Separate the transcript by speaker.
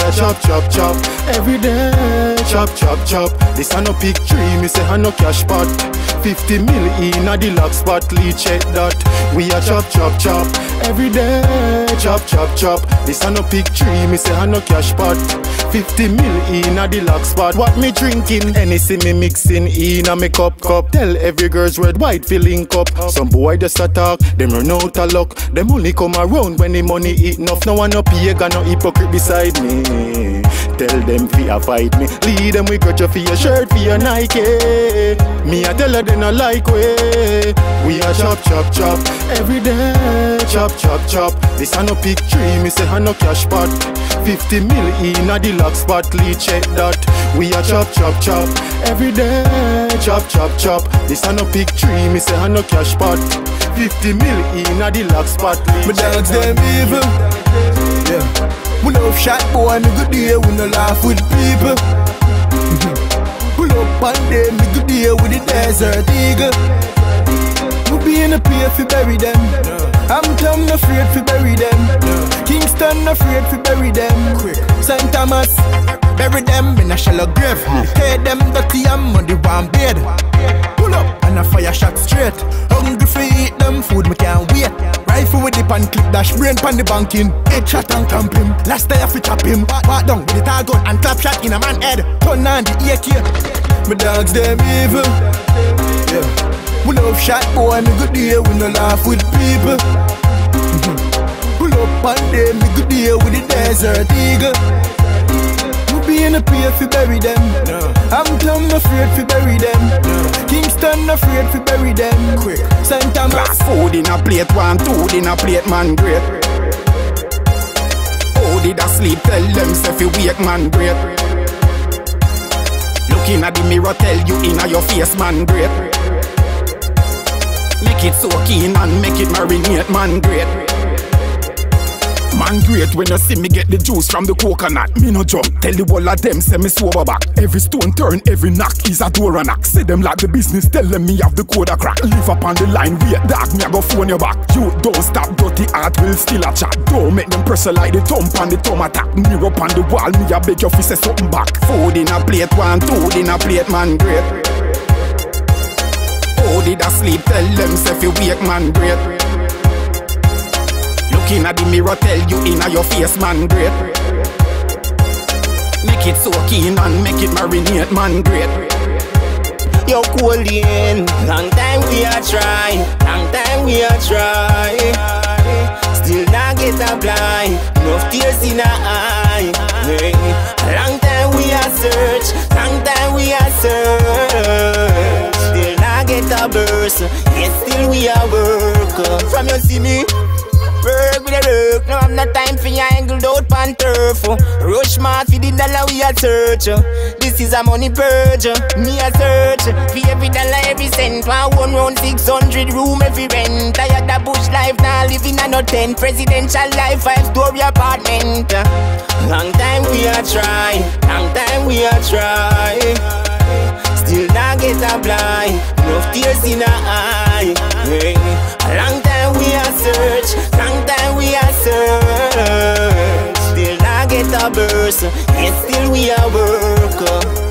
Speaker 1: a chop, chop, chop every day. Chop, chop, chop. This a no pick tree, me say a no cash pot. 50 mil in a the lock spot, Lee check that. We a chop, chop, chop every day. Chop, chop, chop. This a no pick tree, me say a no cash pot. 50 mil in a the lock spot. What me drinking? Anything me mixing in a me cup. Tell every girl's red white filling cup. Some boy just a talk, them run out of luck. Them only come around when the money eat enough. No one no pagan, no hypocrite beside me. Tell them fear fight me. Lead them with grudge for your shirt, for your Nike. Me I tell her they not like way. We a chop, chop, chop every day. Chop, chop, chop. This a no pick tree, me say a no cash pot. 50 mil in a the lock spot, Lee check that. We a chop, chop, chop every day. Chop, chop, chop. This a no pick tree, me say a no cash pot. 50 mil in a the lock spot, Lee
Speaker 2: my dogs them evil. Yeah. We love shot boy, me good day, we no laugh with people. Pull up on them, me good day with the desert eagle. We be in a pier fi bury them. Hampton afraid fi bury them. Kingston afraid fi bury them. St. Thomas bury them in a shallow grave. Pay them dirty and muddy one bed. Pull up and a fire shot straight. Hungry fi eat them food, me can't wait. Rifle with the pan clip dash, brain pan the banking. Head shot and clamp him. Last day I fi chop him. Walk down with the tar gun and clap shot in a man head. Turn on the AK. My dogs them evil. Yeah. We love shot boy, me good day, we no laugh with people. Pull up on them, me good day with the desert eagle. We be in a pier fi bury them. Hampton afraid fi bury them. Kingston afraid fi bury them. St. Thomas
Speaker 3: food in a plate, 1, 2 in a plate, man great. Oh, did I sleep? Tell them say fi wake, man great. Looking at the mirror, tell you in your face, man great. Make it so keen and make it marinate, man great. Man great when you see me get the juice from the coconut. Me no jump, tell the whole of them say me sober back. Every stone turn, every knock is a door and knock. Say them like the business, tell them me have the code a crack. Live up on the line, wait dog, me a go phone you back. You don't stop, dirty heart will still a chat. Don't make them pressure like the thump and the thumb attack. Mirror up on the wall, me a beg you fi say something back. Food in a plate, 1, 2 in a plate, man great. Oh, did I sleep? Tell them say fi wake, man great. Looking at the mirror, tell you in your face, man great. Make it so keen and make it marinate, man great.
Speaker 4: Yo, Colleen, long time we a try, long time we a try. Still not get a blind, enough tears in our eye. Long time we a search, long time we a search. Still not get a burst, yet still we a work. From you see me work with a work, no have no time for your angled out pan turf. Rush mart for the dollar we a search. This is a money purge, me a search for every dollar, every cent. One round 600 room every rent. Tired of bush life, now living a no tent. Presidential life, 5-story apartment. Long time we a try, long time we a try. Still not get a blind, enough tears in our eye. Long time we a search, long time we a search. Still not get a burst, yet still we a work.